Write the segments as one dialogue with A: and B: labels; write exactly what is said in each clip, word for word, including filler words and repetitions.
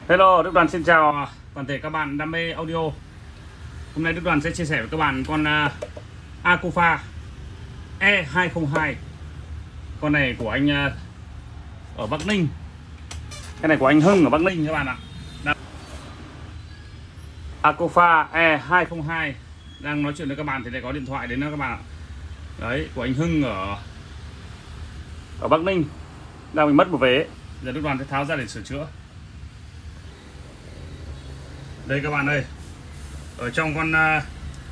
A: Hello, Đức Đoàn xin chào toàn thể các bạn đam mê audio. Hôm nay Đức Đoàn sẽ chia sẻ với các bạn con uh, Acufa E hai không hai. Con này của anh uh, ở Bắc Ninh. Cái này của anh Hưng ở Bắc Ninh các bạn ạ. Đang... Acufa E hai không hai. Đang nói chuyện với các bạn thì lại có điện thoại đến đó các bạn ạ. Đấy, của anh Hưng ở ở Bắc Ninh. Đang bị mất một vế. Giờ Đức Đoàn sẽ tháo ra để sửa chữa. Đây các bạn ơi, ở trong con uh,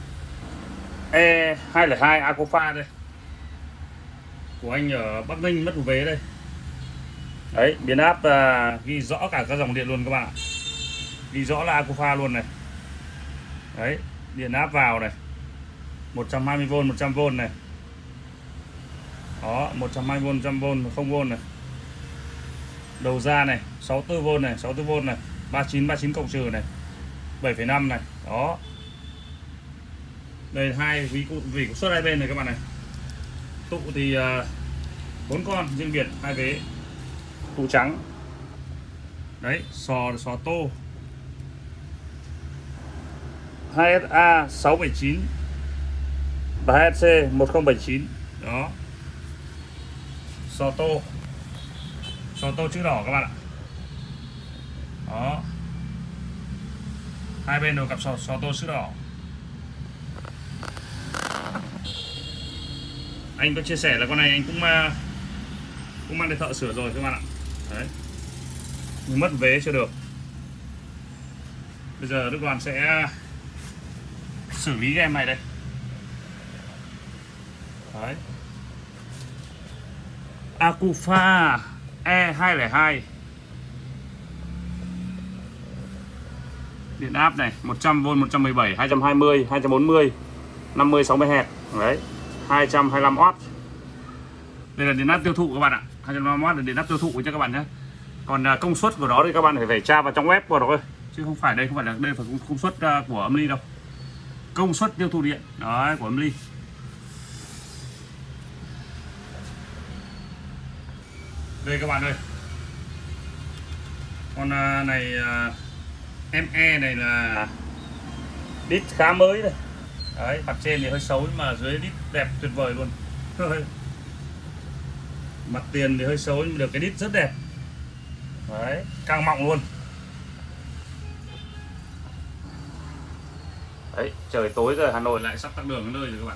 A: E hai không hai Acufa đây của anh ở Bắc Ninh mất một vế đây. Đấy, biến áp uh, ghi rõ cả các dòng điện luôn các bạn ạ. Ghi rõ là Acufa luôn này. Đấy, điện áp vào này, một trăm hai mươi vôn, một trăm vôn này. Đó, một trăm hai mươi vôn, một trăm vôn, không vôn này. Đầu ra này, sáu mươi tư vôn này, sáu mươi tư vôn này, ba mươi chín, ba mươi chín cộng trừ này, bảy phẩy năm này. Đó. Đây hai ví vỉ công suất hai bên này các bạn này. Tụ thì bốn uh, con riêng biệt hai vế. Tụ trắng. Đấy, sò sò tô. hai S A sáu bảy chín và hai S C một không bảy chín. Đó. Sò tô. Sò tô chữ đỏ các bạn ạ. Đó. Hai bên đều cặp sò, sò tô chữ đỏ. Anh có chia sẻ là con này anh cũng cũng mang đến thợ sửa rồi các bạn ạ. Đấy, nhưng mất vế chưa được. Bây giờ Đức Đoàn sẽ xử lý cái em này đây. Đấy, Acufa E hai không hai. Điện áp này, một trăm vôn, một trăm mười bảy, hai trăm hai mươi, hai trăm bốn mươi, năm mươi, sáu mươi Hz. Đấy, hai trăm hai mươi lăm oát. Đây là điện áp tiêu thụ các bạn ạ. hai trăm hai mươi lăm oát là điện áp tiêu thụ cho các bạn nhé. Còn công suất của nó thì các bạn phải phải tra vào trong web của nó thôi, chứ không phải đây không phải là đây phải công suất của âm ly đâu. Công suất tiêu thụ điện đấy của âm ly. Đây các bạn ơi. Con này em e này là đít khá mới đây. Đấy, mặt trên thì hơi xấu nhưng mà dưới đít đẹp tuyệt vời luôn. Mặt tiền thì hơi xấu nhưng được cái đít rất đẹp. Đấy, căng mọng luôn. Đấy, trời tối rồi, Hà Nội lại sắp tắc đường đến nơi rồi các bạn.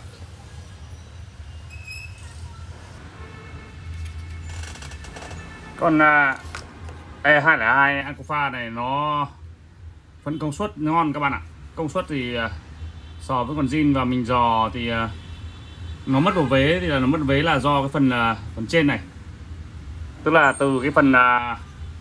A: Con uh, E hai không hai Acufa này nó phân công suất ngon các bạn ạ. Công suất thì uh, so với con zin và mình dò thì uh, nó mất một vế thì là nó mất vế là do cái phần uh, phần trên này. Tức là từ cái phần uh,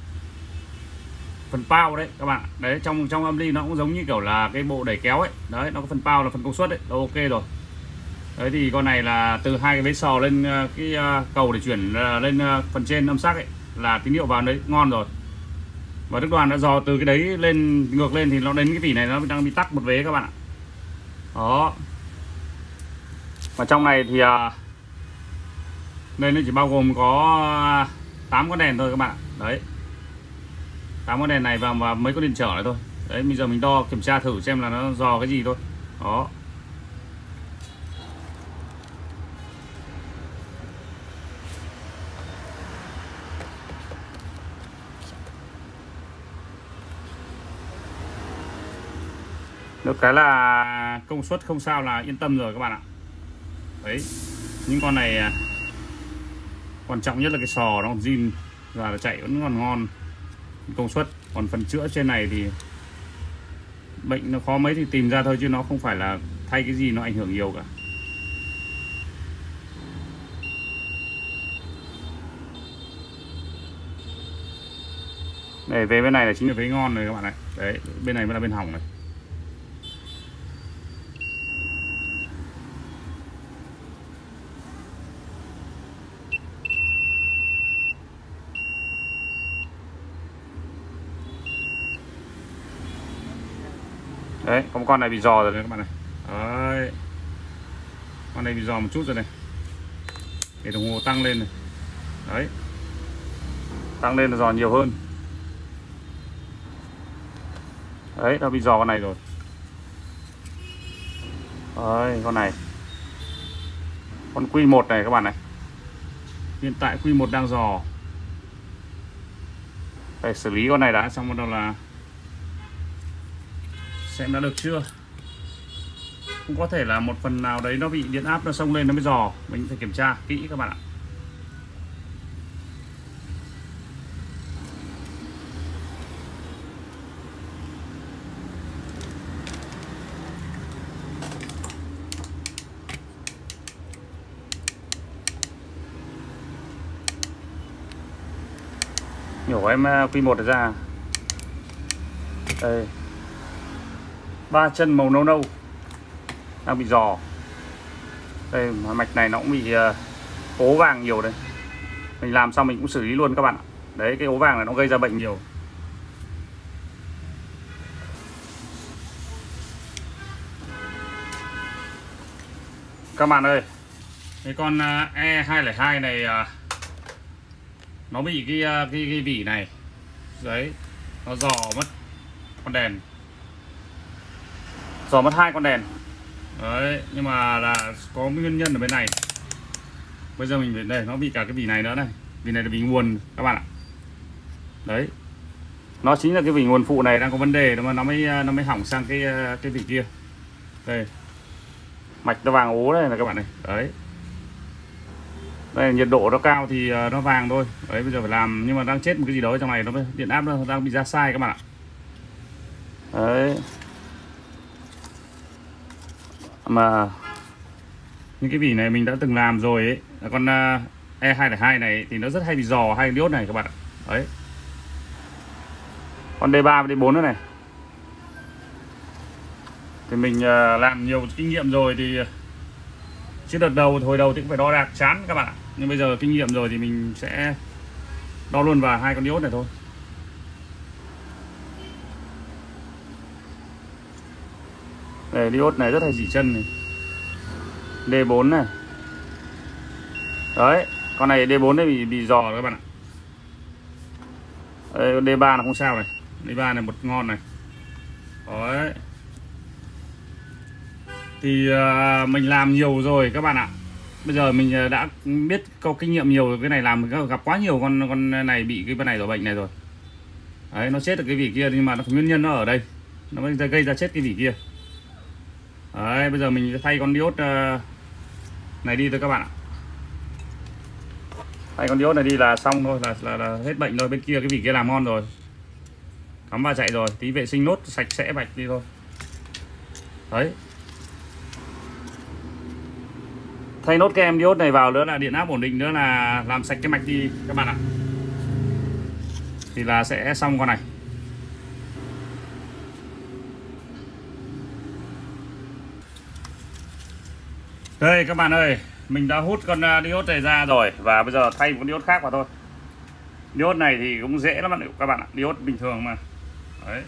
A: phần bao đấy các bạn. Đấy, trong trong âm ly nó cũng giống như kiểu là cái bộ đẩy kéo ấy. Đấy, nó có phần bao là phần công suất đấy, nó ok rồi. Đấy thì con này là từ hai cái vế sò lên uh, cái uh, cầu để chuyển uh, lên uh, phần trên âm sắc ấy là tín hiệu vào đấy ngon rồi. Và Đức Đoàn đã dò từ cái đấy lên ngược lên thì nó đến cái vỉ này nó đang bị tắc một vế các bạn ạ. Đó. Và trong này thì uh, đây nó chỉ bao gồm có tám con đèn thôi các bạn. Đấy, tám con đèn này và, và mấy con điện trở này thôi. Đấy, bây giờ mình đo kiểm tra thử xem là nó dò cái gì thôi. Đó. Được cái là công suất không sao là yên tâm rồi các bạn ạ. Đấy, những con này quan trọng nhất là cái sò nó còn zin và chạy vẫn còn ngon công suất. Còn phần chữa trên này thì bệnh nó khó mấy thì tìm ra thôi, chứ nó không phải là thay cái gì nó ảnh hưởng nhiều cả. Đây, về bên này là chính là vế ngon rồi các bạn này. Đấy, bên này mới là bên hỏng này. Đấy, có một con này bị giò rồi này các bạn này. Đấy, con này bị giò một chút rồi này. Để đồng hồ tăng lên này. Đấy, tăng lên là giò nhiều hơn. Đấy, nó bị dò con này rồi. Đấy, con này. Con Q một này các bạn này. Hiện tại Q một đang dò. Phải xử lý con này đã, xong bắt đầu là xem đã được chưa. Cũng có thể là một phần nào đấy nó bị điện áp nó xông lên nó mới dò. Mình phải kiểm tra kỹ các bạn ạ. Nhổ em Q một ra. Đây. Ba chân màu nâu nâu đang bị dò. Đây, mạch này nó cũng bị uh, ố vàng nhiều đây. Mình làm xong mình cũng xử lý luôn các bạn ạ. Đấy, cái ố vàng này nó gây ra bệnh nhiều. Các bạn ơi, cái con uh, E hai không hai này uh, nó bị cái, uh, cái, cái vỉ này. Đấy, nó dò mất con đèn. Dò mất hai con đèn. Đấy, nhưng mà là có nguyên nhân ở bên này. Bây giờ mình phải đây, nó bị cả cái vỉ này nữa này. Vỉ này là vỉ nguồn các bạn ạ. Đấy. Nó chính là cái vỉ nguồn phụ này đang có vấn đề mà nó mới nó mới hỏng sang cái cái vỉ kia. Đây. Mạch nó vàng ố đây là các bạn này. Đấy. Đây, nhiệt độ nó cao thì nó vàng thôi. Đấy, bây giờ phải làm, nhưng mà đang chết một cái gì đó trong này, nó điện áp nó đang bị ra sai các bạn ạ. Đấy. Mà những cái vỉ này mình đã từng làm rồi ấy. Con E hai không hai này ấy, thì nó rất hay bị dò hai diode này các bạn ạ. Đấy. Con D ba và D bốn nữa này thì mình làm nhiều kinh nghiệm rồi thì chứ đợt đầu hồi đầu thì cũng phải đo đạc chán các bạn ạ. Nhưng bây giờ kinh nghiệm rồi thì mình sẽ đo luôn vào hai con diode này thôi. Đây, diode này rất hay dỉ chân này. D bốn này. Đấy, con này D bốn này bị bị dò các bạn ạ. Đây, D ba là không sao này. D ba này một ngon này. Đấy. Thì uh, mình làm nhiều rồi các bạn ạ. Bây giờ mình đã biết có kinh nghiệm nhiều rồi. Cái này làm gặp quá nhiều con con này bị cái bên này rồi, bệnh này rồi. Đấy, nó chết được cái vỉ kia nhưng mà nó nguyên nhân nó ở đây. Nó mới gây ra chết cái vỉ kia. Đấy, bây giờ mình thay con diode uh, này đi thôi các bạn ạ. Thay con diode này đi là xong thôi, là, là, là hết bệnh rồi. Bên kia cái vỉ kia làm ngon rồi, cắm vào chạy rồi, tí vệ sinh nốt sạch sẽ bạch đi thôi. Đấy, thay nốt cái em diode này vào nữa là điện áp ổn định nữa, là làm sạch cái mạch đi các bạn ạ, thì là sẽ xong con này. Đây các bạn ơi, mình đã hút con diode này ra rồi và bây giờ thay một con diode khác vào thôi. Diode này thì cũng dễ lắm các bạn ạ, diode bình thường mà. Đấy.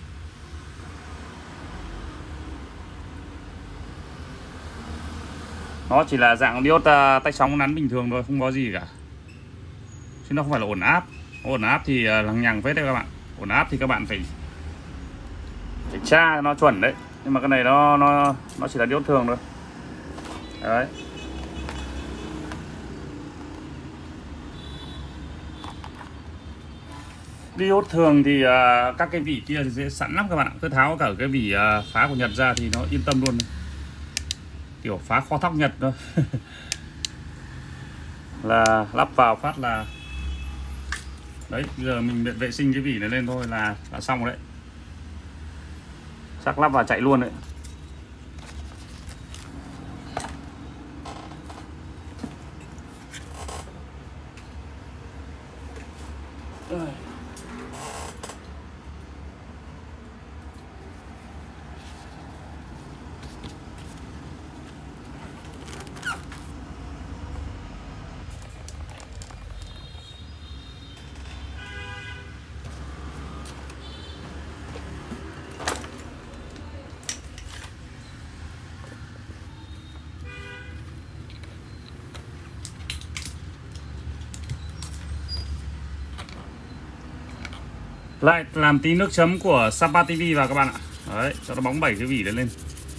A: Nó chỉ là dạng diode uh, tách sóng nắn bình thường thôi, không có gì cả. Chứ nó không phải là ổn áp. Ổn áp thì uh, lằng nhằng phết đấy các bạn. Ổn áp thì các bạn phải phải tra nó chuẩn đấy. Nhưng mà cái này nó nó nó chỉ là diode thường thôi. Đấy. Diode thường thì uh, các cái vỉ kia thì dễ sẵn lắm các bạn ạ. Cứ tháo cả cái vỉ uh, phá của Nhật ra thì nó yên tâm luôn. Kiểu phá kho thóc Nhật thôi. Là lắp vào phát là đấy, giờ mình vệ sinh cái vỉ này lên thôi là là xong rồi đấy. Chắc lắp vào chạy luôn đấy. Lại làm tí nước chấm của Sapa ti vi vào các bạn ạ. Đấy, cho nó bóng bảy cái vỉ lên lên.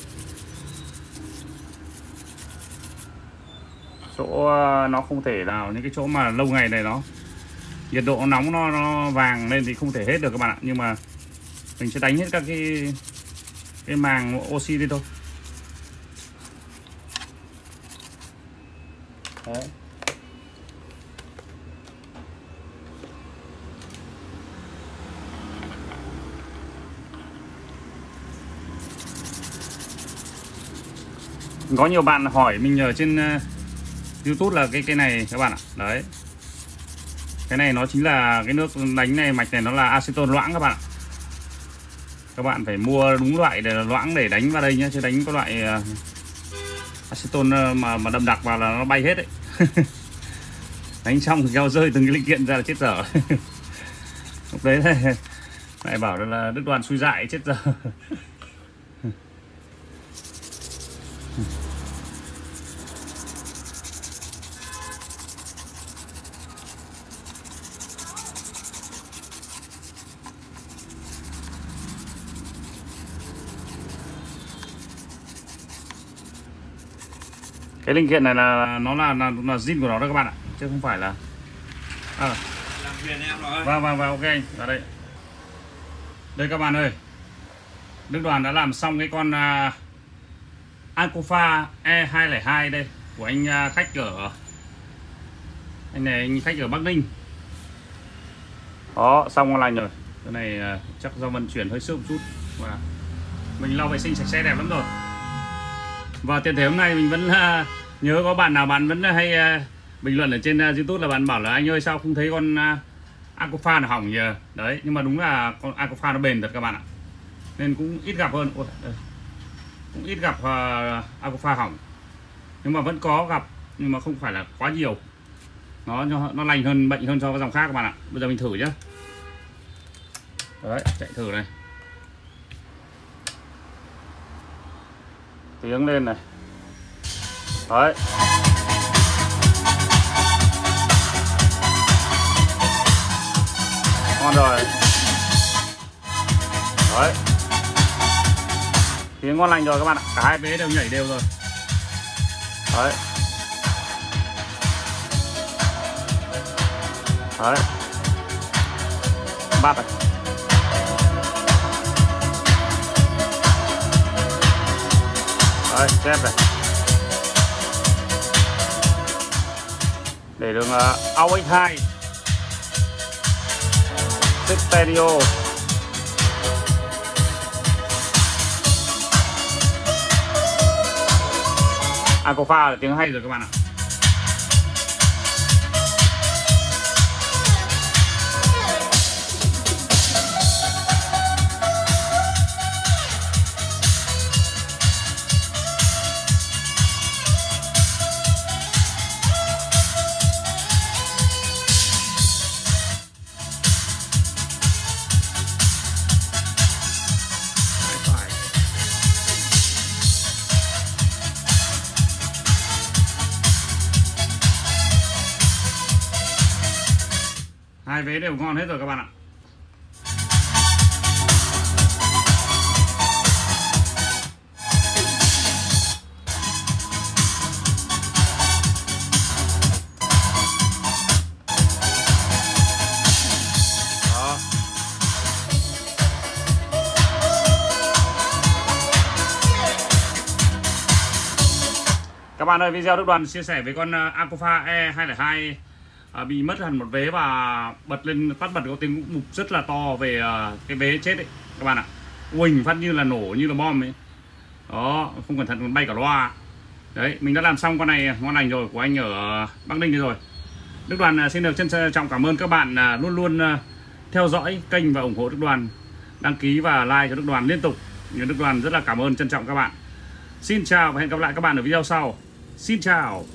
A: Chỗ nó không thể nào, những cái chỗ mà lâu ngày này nó nhiệt độ nóng nó, nó vàng lên thì không thể hết được các bạn ạ. Nhưng mà mình sẽ đánh hết các cái cái màng oxy đi thôi. Đấy. Có nhiều bạn hỏi mình ở trên uh, YouTube là cái cái này các bạn ạ. Đấy. Cái này nó chính là cái nước đánh này, mạch này nó là acetone loãng các bạn ạ. Các bạn phải mua đúng loại để loãng để đánh vào đây nhé, chứ đánh có loại uh, acetone mà mà đậm đặc vào là nó bay hết đấy. Đánh xong thì keo rơi từng cái linh kiện ra là chết dở. Lúc đấy này, lại bảo là Đức Đoàn xui dại chết dở. Cái linh kiện này là nó là là, là zin của nó đó các bạn ạ, chứ không phải là à.
B: Làm phiền em rồi.
A: Vâng vâng vâng, ok anh, vào đây. Đây các bạn ơi, Đức Đoàn đã làm xong cái con uh, Acofa E hai không hai đây của anh uh, khách ở anh này, anh khách ở Bắc Ninh. Đó, xong con lành rồi. Cái này uh, chắc do vận chuyển hơi sớm một chút và mình lau vệ sinh sạch sẽ đẹp lắm rồi. Và tiện thể hôm nay mình vẫn uh, nhớ có bạn nào bạn vẫn hay uh, bình luận ở trên uh, YouTube là bạn bảo là anh ơi sao không thấy con uh, Acofa nào hỏng nhỉ. Đấy, nhưng mà đúng là con Acofa nó bền thật các bạn ạ. Nên cũng ít gặp hơn. Ôi, đây. Cũng ít gặp uh, Acofa hỏng. Nhưng mà vẫn có gặp, nhưng mà không phải là quá nhiều. Nó nó lành hơn, bệnh hơn so với dòng khác các bạn ạ. Bây giờ mình thử nhé. Đấy, chạy thử này. Tiếng lên này. Đấy. Ngon rồi. Đấy. Tiếng ngon lành rồi các bạn ạ. Cả hai vế đều nhảy đều rồi. Đấy. Đấy. Bát này. Đấy, chép này. Để đường uh, a u ích hai Stereo. Acofa là tiếng hay rồi các bạn ạ. Hai vế đều ngon hết rồi các bạn ạ. Đó. Các bạn ơi, video Đức Đoàn chia sẻ với con Acofa E hai không hai À, bị mất hẳn một vế và bật lên tắt bật có tiếng bụp rất là to về uh, cái vế chết đấy các bạn ạ. Uỳnh phát như là nổ như là bom ấy. Đó, không cẩn thận còn bay cả loa. Đấy, mình đã làm xong con này ngon lành rồi của anh ở Bắc Ninh rồi. Đức Đoàn uh, xin được trân trọng cảm ơn các bạn uh, luôn luôn uh, theo dõi kênh và ủng hộ Đức Đoàn, đăng ký và like cho Đức Đoàn liên tục. Đức Đoàn rất là cảm ơn, trân trọng các bạn. Xin chào và hẹn gặp lại các bạn ở video sau. Xin chào.